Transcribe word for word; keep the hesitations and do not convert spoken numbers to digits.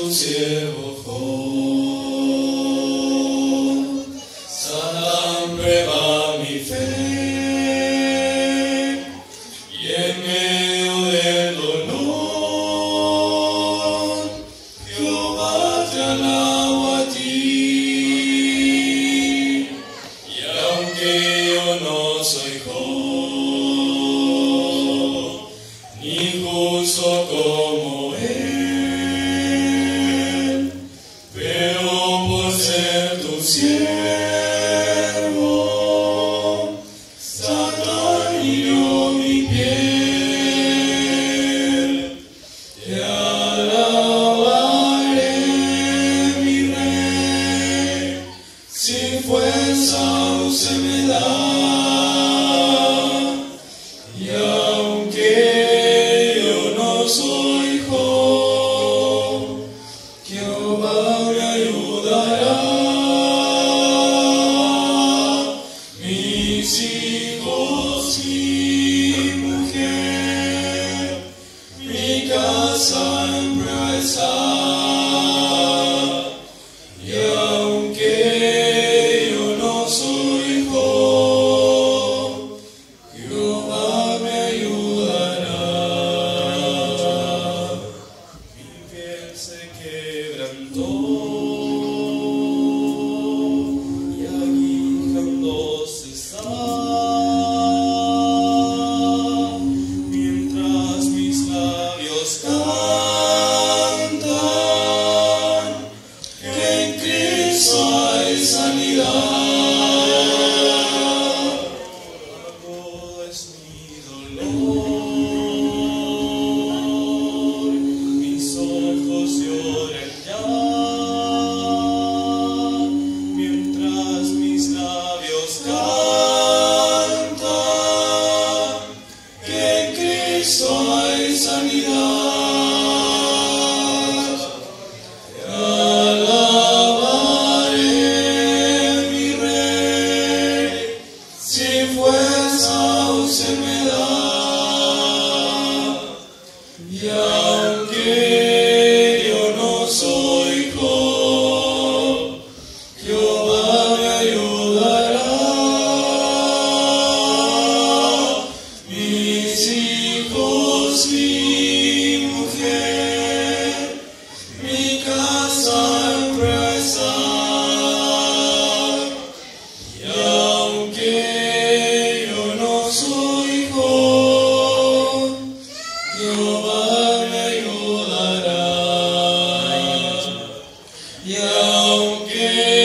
tu siervo Job. Satán prueba mi fe, y en medio del dolor, Jehová te alabo a ti. Y aunque yo no soy Job, ni justo como él, pero por ser tu siervo, Satán hirió mi piel. Te alabaré, mi rey, sin fuerza aún se me da. Y aunque yo no soy Job, Jehová me ayudará. Mis hijos y mujer, mi casa en prueba está. Y aunque yo no soy Job, Jehová me ayudará. Mi piel se quebrantó y aguijándose está, mientras mis labios cantan que en Cristo hay sanidad. Amargo es mi dolor, mis ojos lloran ya, mientras mis labios cantan que en Cristo hay sanidad. Te alabaré, mi rey, sin fuerza aún se me da. Y aunque yo no soy Job, Jehová me ayudará. Mis hijos y mujer, mi casa en prueba está. Y aunque yo no soy Job, Jehová me ayudará. Y aunque